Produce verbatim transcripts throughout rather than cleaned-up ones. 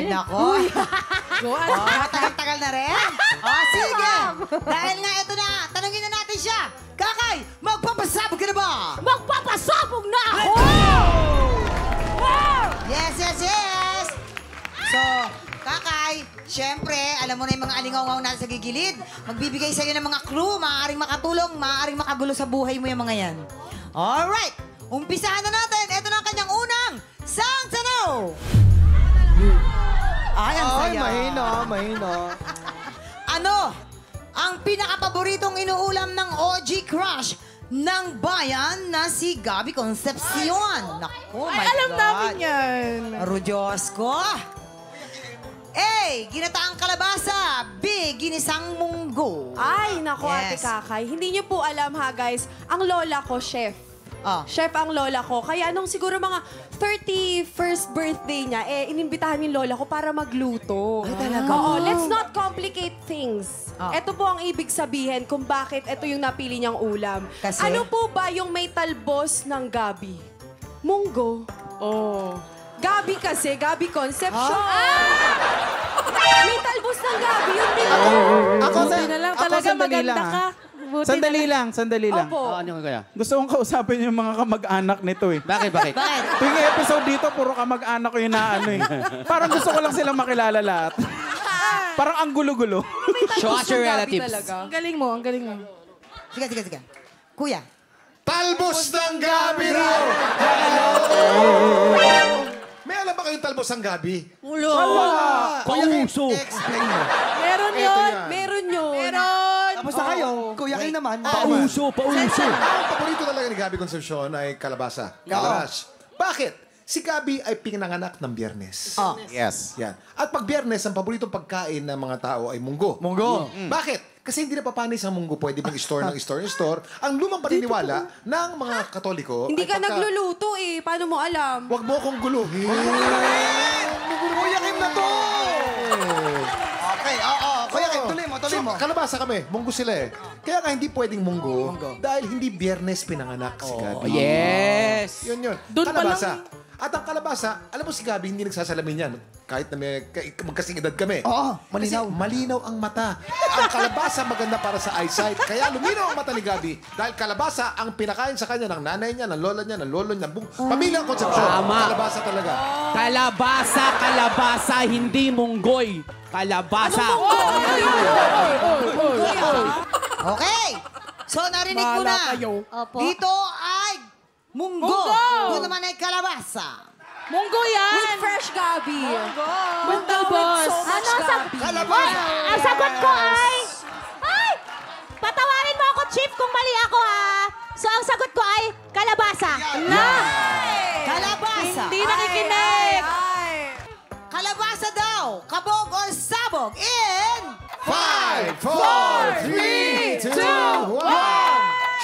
nako. Joan. Oh, matagal-tagal na rin. Oh, sige. Dahil nga ito na, tanungin na natin siya. Kakay, magpapasabog ka na ba? Magpapasabog na ako! Yes, yes, yes. So, Kakay, syempre, alam mo na yung mga alingaw-ngaw natin sa gigilid. Magbibigay sa'yo ng mga clue, maaaring makatulong, maaaring makagulo sa buhay mo yung mga yan. Alright, umpisahan na natin. Ito na ang kanyang unang sang tanong. Ay, ang Ay, saya. mahina, mahina. Ano ang pinakapaboritong inuulam ng O G crush ng bayan na si Gabby Concepcion? Naku, my Ay, alam God. namin yan. Diyos ko. A. Ginataang kalabasa. B. Ginisang munggo. Ay, nako, Ate Yes. Kakay. Hindi niyo po alam ha, guys. Ang lola ko, chef. Oh. Chef ang lola ko. Kaya nung siguro mga thirty-first birthday niya, eh, inimbitahan yung lola ko para magluto. Ay, talaga? Oo, let's not complicate things. Oh. Ito po ang ibig sabihin kung bakit ito yung napili niyang ulam. Kasi? Ano po ba yung may talbos ng gabi? Munggo. Oh. Gabi kasi, Gabi Concepcion. Ah! May talbos ng gabi, yun din ako. Ako, Buti na lang, ako talaga sandali maganda lang, ka. ah. Buti Sandali na lang, sandali lang. Opo. ano yung kaya? Gusto kong kausapin yung mga kamag-anak nito eh. Bakit, bakit? Bakit? Tuwing episode dito, puro kamag-anak ko yung naano eh. Parang gusto ko lang silang makilala lahat. Parang ang gulo-gulo. May talbos Show us your ng gabi relatives. talaga. Ang galing mo, ang galing mo. Sige, sige, sige. Kuya. Talbos ng gabi raw! May alam ba kayong talbos ng gabi? Ulo. Pauso! Explain mo. Meron Ito yun. yan. Meron yun. Meron. Tapos na kayo, Kuya King naman. Pauso! Pauso! Ang paborito talaga ni Gabi Concepcion ay kalabasa. Kalabash. Bakit? Si Gabi ay pinanganak ng Biyernes. Oh. Yes. Yan. At pag Biyernes, ang paboritong pagkain ng mga tao ay munggo. Munggo. Bakit? Kasi hindi na papanis ang munggo. Pwede bang store ng store ng store. Ang lumang paniniwala ng mga Katoliko Hindi ay ka pagka- nagluluto eh. Paano mo alam? Huwag mo akong guluhin. Kuya King na to! Okay, oo. Kuya King, tuloy mo, tuloy So, mo. kalabasa kami. Munggo sila eh. Kaya nga hindi pwedeng munggo, dahil hindi Biyernes pinanganak si Gabi. Yes! Yun yun. Doon pa kalabasa. lang At ang kalabasa, alam mo si Gabi, hindi nagsasalamin yan. Kahit na may ka- magkasing edad kami. Oo, malinaw. Kasi malinaw ang mata. Ang kalabasa maganda para sa eyesight. Kaya luminaw ang mata ni Gabi. Dahil kalabasa ang pinakain sa kanya ng nanay niya, ng lola niya, ng lolo niya, buong pamilya ang Concepcion. Tama. Kalabasa talaga. Kalabasa, kalabasa, hindi munggoy. Kalabasa. Okay. So, narinig ko Bahala na. kayo. Opo. Dito ay munggo. Munggo. Doon naman ay kalabasa. Munggo yan. With fresh gabi. With talbos. So much Ano sa... gabi. Kalabasa. Ang sagot ko ay... Ay! Patawarin mo ako, Chief, kung mali ako, ha? So, ang sagot ko ay kalabasa. Na. Kalabasa. Hindi nakikinig. Kalabasa daw. Kabog or sabog in... Five, four, three, two, one.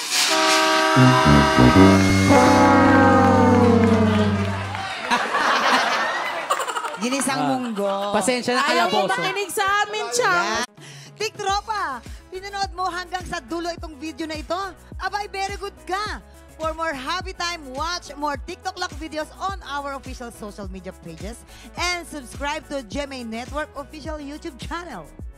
Ginisang munggo. Pasensya na Ayaw mo kalaboso. makinig sa amin, Chang. Tik Tropa, pinanood mo hanggang sa dulo itong video na ito? Abay, very good ka. For more happy time, watch more TikTok Lock videos on our official social media pages and subscribe to G M A Network official YouTube channel.